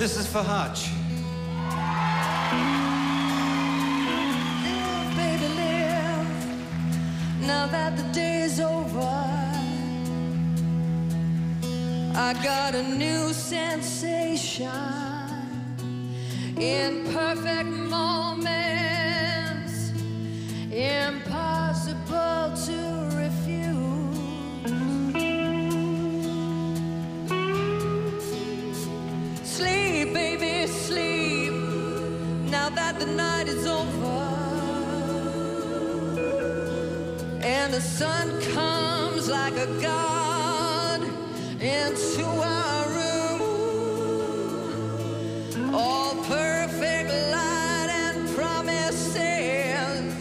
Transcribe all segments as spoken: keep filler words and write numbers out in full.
This is for Hutch. Live, baby, live. Now that the day's over, I got a new sensation. In perfect moments, impossible to refuse. Sleep, baby, sleep. Now that the night is over and the sun comes like a god into our room, all perfect light and promises.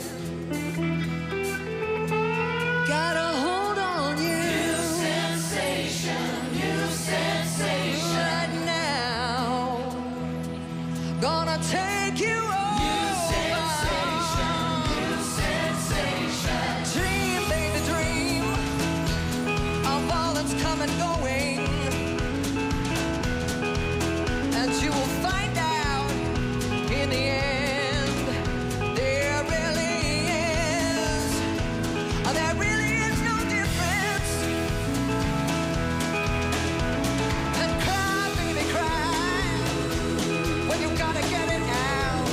Got a hold on you. New sensation, new sensation. Right now, gonna take you over. New sensation, new sensation. Dream, baby, dream of all that's come and going, and you will find out in the end there really is, there really is no difference. And cry, baby, cry when you gotta get it out.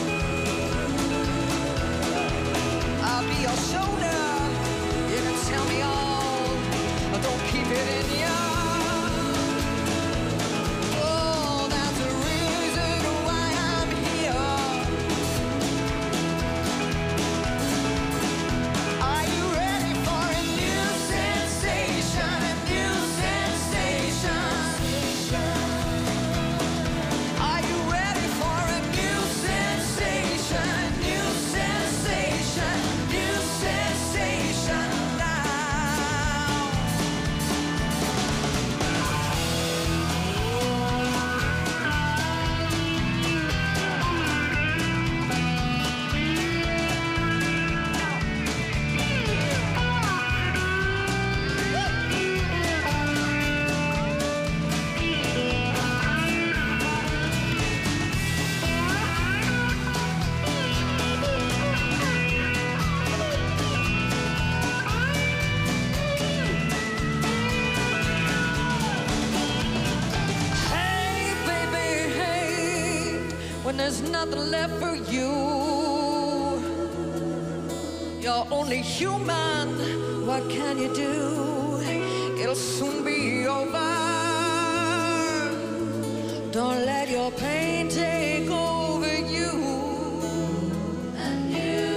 I'll be your shoulder, you can tell me all, don't keep it in you. Oh, that's the reason why I'm here. Are you ready for a new sensation? A new sensation. Are you ready for a new sensation? New sensation. New sensation now. Hey, baby, hey, when there's nothing left for you, you're only human, what can you do? It'll soon be over. Don't let your pain take over you. And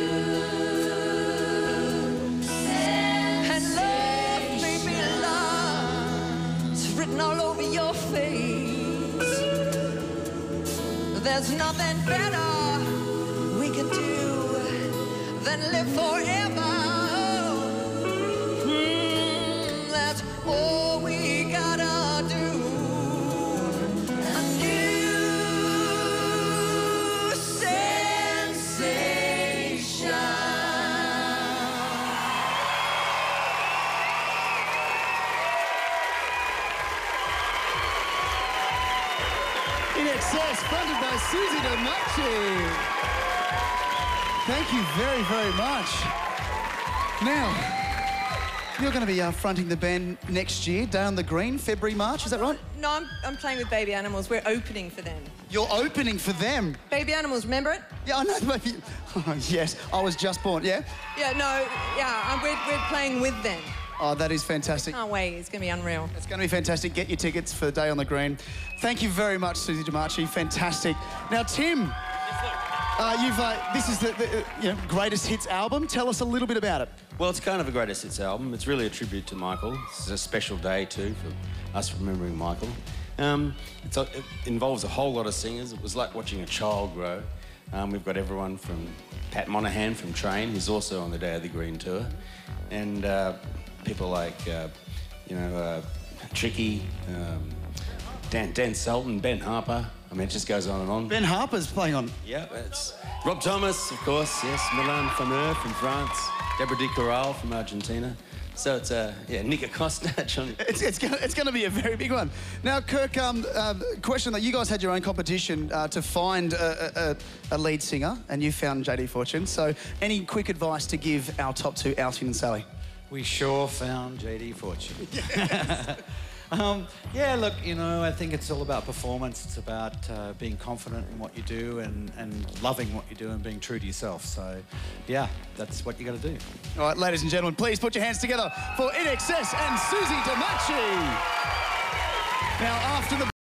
love, baby, love, it's written all over your face. There's nothing better we can do than live forever. Mm, that's all we gotta do. A new sensation. In Excess, funded by Susie Domachi. Thank you very, very much. Now, you're going to be uh, fronting the band next year, Down the Green, February, March, is that right? No, I'm, I'm playing with Baby Animals. We're opening for them. You're opening for them. Baby Animals, remember it? Yeah, I know, baby. Oh, yes, I was just born, yeah? Yeah, no, yeah, um, we're, we're playing with them. Oh, that is fantastic. Can't wait, it's going to be unreal. It's going to be fantastic. Get your tickets for the Day on the Green. Thank you very much, Susie Domachi. Fantastic. Now, Tim, uh, you've uh, this is the, the uh, you know, greatest hits album. Tell us a little bit about it. Well, it's kind of a greatest hits album. It's really a tribute to Michael. This is a special day, too, for us remembering Michael. Um, it's a, it involves a whole lot of singers. It was like watching a child grow. Um, we've got everyone from Pat Monahan from Train, who's also on the Day of the Green tour, and uh, people like, uh, you know, uh, Tricky, um, Dan, Dan Sultan, Ben Harper. I mean, it just goes on and on. Ben Harper's playing on. Yeah, it's Rob Thomas, of course, yes, Milan Fameur from France, Deborah Di Corral from Argentina. So it's a, yeah, Nick Acosta, Johnny. It's, it's, gonna, it's gonna be a very big one. Now, Kirk, um, uh, question that you guys had your own competition uh, to find a, a, a lead singer, and you found J D Fortune. So any quick advice to give our top two, Alfie and Sally? We sure found J D Fortune. Yes. um, yeah, look, you know, I think it's all about performance. It's about uh, being confident in what you do and, and loving what you do and being true to yourself. So, yeah, that's what you got to do. All right, ladies and gentlemen, please put your hands together for I N X S and Susie Damachi. Now, after the